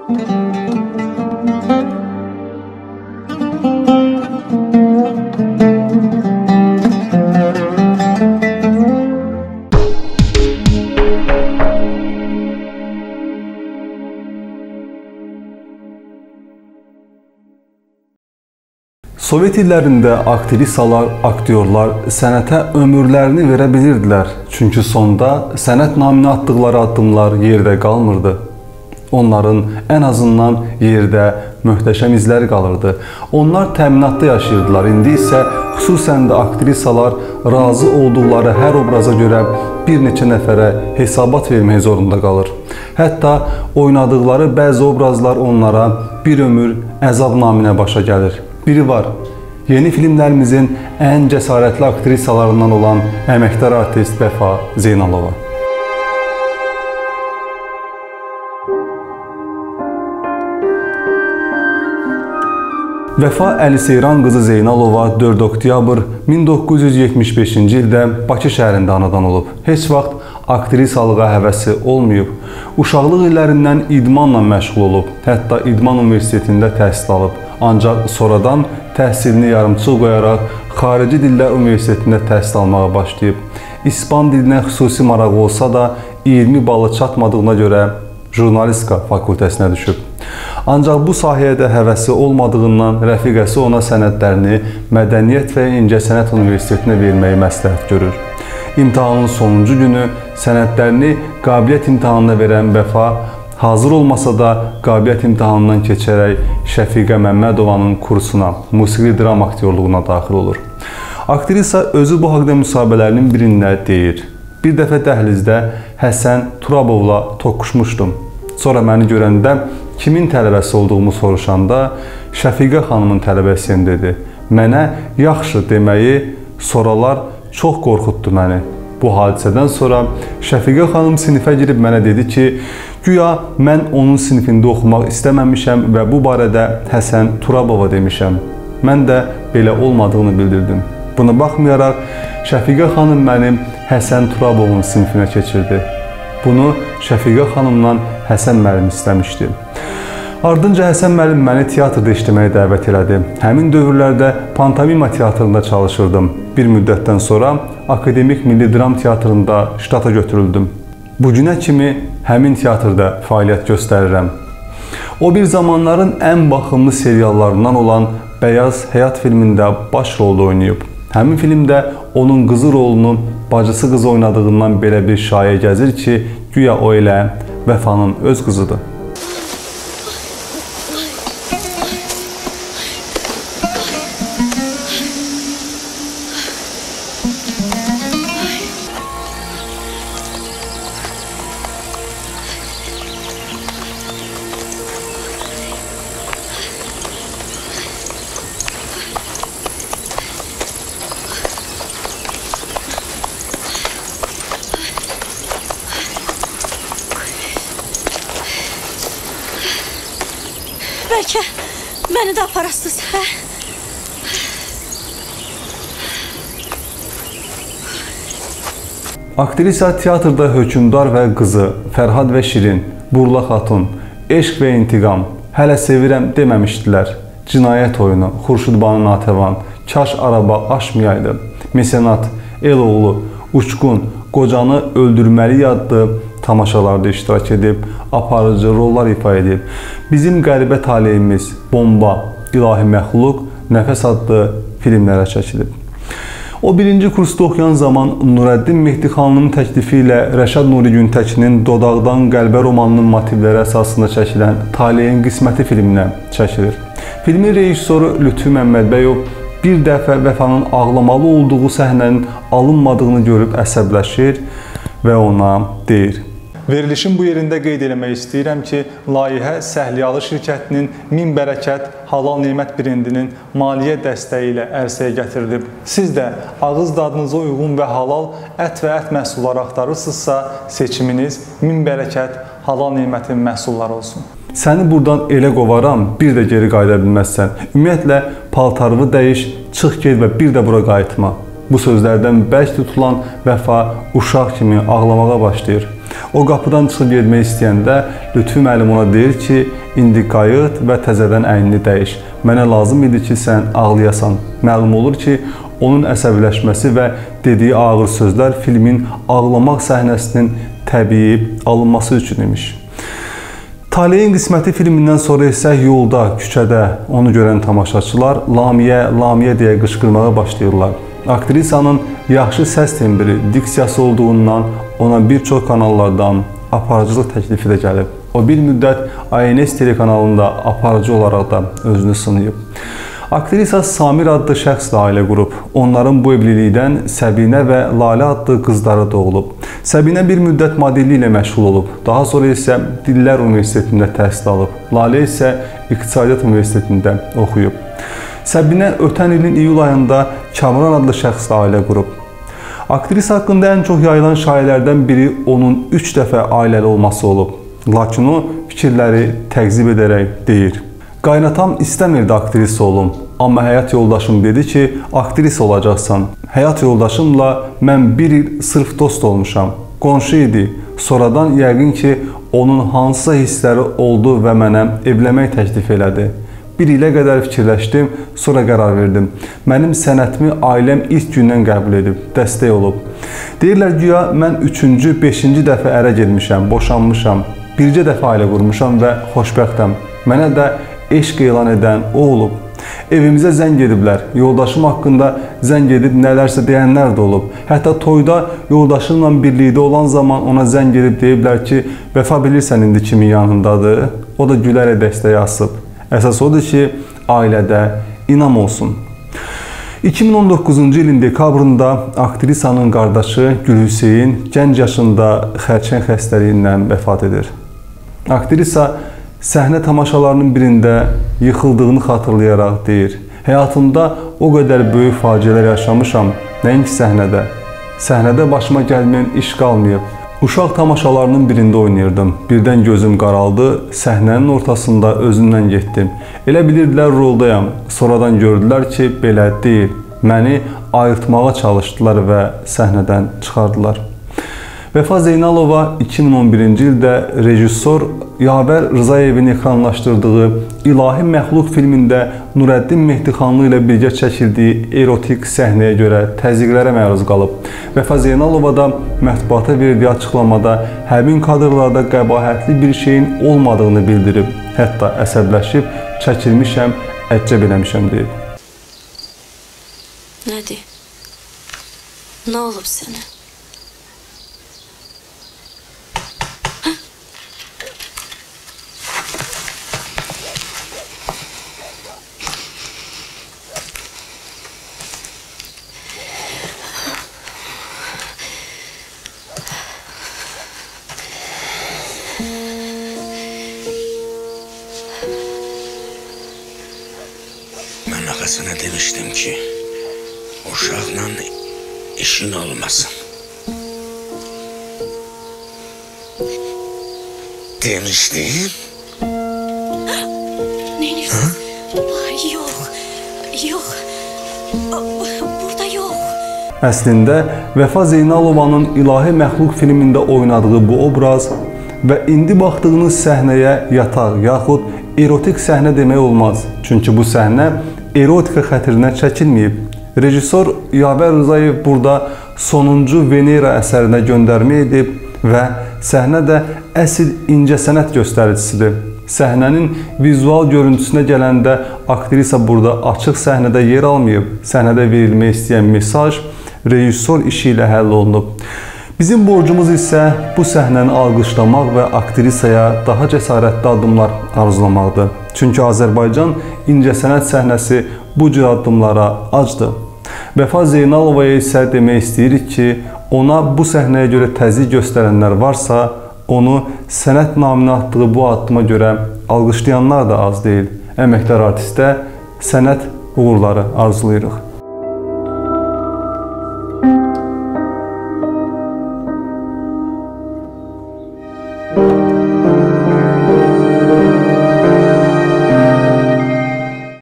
Sovet illərində aktrisalar, aktyorlar sənətə ömürlərini verə bilirdilər. Çünki sonda sənət naminə atdıqları addımlar yerdə qalmırdı. Onların ən azından yerdə möhtəşəm izləri qalırdı. Onlar təminatda yaşayırdılar. İndi isə xüsusən də aktrisalar razı olduqları hər obraza görə bir neçə nəfərə hesabat vermək zorunda qalır. Hətta oynadıqları bəzi obrazlar onlara bir ömür əzab naminə başa gəlir. Biri var, yeni filmlərimizin ən cəsarətli aktrisalarından olan əməkdar artist Vəfa Zeynalova. Vəfa Əliseyran qızı Zeynalova 4 oktyabr 1975-ci ildə Bakı şəhərində anadan olub. Heç vaxt aktrisalığa həvəsi olmayıb. Uşaqlıq illərindən idmanla məşğul olub. Hətta İdman Universitetində təhsil alıb. Ancaq sonradan təhsilini yarımçıq qoyaraq Xarici Dillər Universitetində təhsil almağa başlayıb. İspan dilinə xüsusi marağı olsa da 20 balı çatmadığına görə jurnalistika fakültəsinə düşüb. Ancaq bu sahəyə də həvəsi olmadığından rəfiqəsi ona sənədlərini Mədəniyyət və İncəsənət Universitetinə verməyi məsləhət görür. İmtahanın sonuncu günü sənədlərini qabiliyyət imtahanına verən Vəfa hazır olmasa da qabiliyyət imtahanından keçərək Şəfiqə Məmmədovanın kursuna, musiqi dram aktyorluğuna daxil olur. Aktrisa özü bu haqda müsahibələrinin birində deyir. Bir dəfə dəhlizdə Həsən Turabovla toqquşmuşdum. Sonra məni görəndə kimin tələbəsi olduğumu soruşanda Şəfiqə xanımın tələbəsiyəm dedi. Mənə yaxşı deməyi sonralar çox qorxutdu məni. Bu hadisədən sonra Şəfiqə xanım sinifə girib mənə dedi ki, güya mən onun sinifində oxumaq istəməmişəm və bu barədə Həsən Turabova demişəm. Mən də belə olmadığını bildirdim. Buna baxmayaraq Şəfiqə xanım mənim Həsən Turabovun sinifinə keçirdi. Bunu Şəfiqə xanımdan Həsən müəllim istəmişdi. Ardınca Həsən müəllim məni teatrda işləməyə dəvət elədi. Həmin dövrlərdə Pantomima teatrında çalışırdım. Bir müddətdən sonra Akademik Milli Dram Teatrında ştata götürüldüm. Bu günə kimi həmin teatrda fəaliyyət göstərirəm. O bir zamanların ən baxımlı seriallarından olan Bəyaz Həyat filmində baş rolda oynayıb. Həmin filmdə onun qızı rolunu bacısı qızı oynadığından belə bir şayə gəzir ki, güya o elə Vəfanın öz qızıdır. Bəlkə məni də aparasınız, hə? Aktrisa teatrda Hökümdar və qızı, Fərhad və Şirin, Burla Xatun, Eşq və İntiqam, Hələ sevirəm deməmişdilər, Cinayət oyunu, Xurşudbanu Natəvan, Kaş araba aşmayaydı, Mesenat, Eloğlu, Uçqun, Qocanı öldürməli adlı tamaşalarda iştirak edib, aparıcı rollar ifa edib. Bizim qəribə taleyimiz, Bomba, İlahi Məxluq, Nəfəs adlı filmlərə çəkilib. O birinci kursda oxuyan zaman Nurəddin Mehdixanlının təklifi ilə Rəşad Nuri Güntəkinin Dodaqdan Qəlbə romanının motivləri əsasında çəkilən Taleyin Qisməti filminə çəkilir. Filmin rejissoru Lütfü Məmmədbəyov bir dəfə Vəfanın ağlamalı olduğu səhnənin alınmadığını görüb əsəbləşir və ona deyir. Verilişin bu yerində qeyd eləmək istəyirəm ki, layihə Səhliyalı şirkətinin Min Bərəkət Halal Nemət brendinin maliyyə dəstəyi ilə ərsəyə gətirilib. Siz də ağız dadınıza uyğun və halal ət və ət məhsulları axtarırsınızsa, seçiminiz Min Bərəkət Halal Nemətin məhsulları olsun. Səni buradan elə qovaram, bir də geri qayıda bilməzsən. Ümumiyyətlə, paltarını dəyiş, çıx ged və bir də bura qayıtma. Bu sözlərdən bərk tutulan Vəfa uşaq kimi ağlamağa başlayır. O qapıdan çıxıb getmək istəyəndə Lütfü müəllim ona deyir ki, indi qayıt və təzədən əynini dəyiş. Mənə lazım idi ki, sən ağlayasan. Məlum olur ki, onun əsəbiləşməsi və dediyi ağır sözlər filmin ağlamaq səhnəsinin təbii alınması üçün imiş. Taleyin qisməti filmindən sonra isə yolda, küçədə onu görən tamaşaçılar Lamiyə, Lamiyə deyə qışqırmağa başlayırlar. Aktrisanın yaxşı səs tembri, diksiyası olduğundan ona bir çox kanallardan aparıcılıq təklifi də gəlib. O bir müddət ANS telekanalında aparıcı olaraq da özünü sınayıb. Aktrisa Samir adlı şəxslə ailə qurub. Onların bu evlilikdən Səbinə və Lalə adlı qızları doğulub. Səbinə bir müddət modellik ilə məşğul olub. Daha sonra isə Dillər Universitetində təhsil alıb. Lalə isə İqtisadiyyat Universitetində oxuyub. Səbinə ötən ilin iyul ayında Kamran adlı şəxslə ailə qurub. Aktrisa haqqında ən çox yayılan şayiələrdən biri onun 3 dəfə ailəli olması olub. Lakin o fikirləri təqzib edərək deyir. Qaynatam istəmirdi aktrisa olum, amma həyat yoldaşım dedi ki, aktrisa olacaqsan. Həyat yoldaşımla mən bir il sırf dost olmuşam. Qonşu idi. Sonradan yəqin ki, onun hansısa hissləri oldu və mənə evlənmək təklif elədi. Bir ilə qədər fikirləşdim, sonra qərar verdim. Mənim sənətimi ailəm ilk gündən qəbul edib, dəstək olub. Deyirlər güya, mən 3-cü, 5-ci dəfə ərə gelmişəm, boşanmışam. Bircə dəfə ailə qurmuşam və xoşbəxtəm. Mənə də eşq elan edən o olub. Evimizə zəng ediblər. Yoldaşım haqqında zəng edib nələrsə deyənlər də olub. Hətta toyda yoldaşımla birlikdə olan zaman ona zəng edib deyiblər ki, Vəfa bilirsən indi kimin yanındadır? O da gülərək dəstəyə asıb. Əsas odur ki, ailədə inam olsun. 2019-cu ilin dekabrında aktrisanın qardaşı Gülhüseyin gənc yaşında xərçəng xəstəliyindən vəfat edir. Aktrisa səhnə tamaşalarının birində yıxıldığını xatırlayaraq deyir. Həyatımda o qədər böyük faciələr yaşamışam, nəinki səhnədə. Səhnədə başıma gəlməyən iş qalmayıb. Uşaq tamaşalarının birində oynayırdım. Birdən gözüm qaraldı, səhnənin ortasında özümdən getdim. Elə bilirdilər roldayam. Sonradan gördülər ki, belə deyil. Məni ayırtmağa çalışdılar və səhnədən çıxardılar. Vəfa Zeynalova 2011-ci ildə rejissor Yavər Rızayevin ekranlaşdırdığı İlahi Məxluq filmində Nurəddin Mehdixanlı ilə birgə çəkildiyi erotik səhnəyə görə təzyiqlərə məruz qalıb. Vəfa Zeynalova da mətbuata verdiyi açıqlamada həmin kadrlarda qəbahətli bir şeyin olmadığını bildirib. Hətta əsəbləşib, çəkilmişəm, əcəb eləmişəm deyib. Nədir? Nə olub sənə? Mən ağasına demişdim ki, uşaqla işin olmasın. Demişdim. Neyinirsən? Yox, yox. Burada yox. Əslində, Vəfa Zeynalovanın İlahi Məxluq filmində oynadığı bu obraz və indi baxdığınız səhnəyə yataq yaxud erotik səhnə demək olmaz. Çünki bu səhnə erotika xətrinə çəkilməyib. Rejissor Yavər Rızayev burada sonuncu Venera əsərinə göndərmə edib və səhnə də əsl incəsənət göstəricisidir. Səhnənin vizual görüntüsünə gələndə aktrisa burada açıq səhnədə yer almayıb. Səhnədə verilmək istəyən mesaj rejissor işi ilə həll olunub. Bizim borcumuz isə bu səhnəni alqışlamaq və aktrisaya daha cəsarətli addımlar arzulamaqdır. Çünki Azərbaycan incəsənət səhnəsi bu cür addımlara acdır. Vəfa Zeynalovaya isə demək istəyirik ki, ona bu səhnəyə görə təzyiq göstərənlər varsa, onu sənət naminə atdığı bu addıma görə alqışlayanlar da az deyil. Əməkdar artistə sənət uğurları arzulayırıq.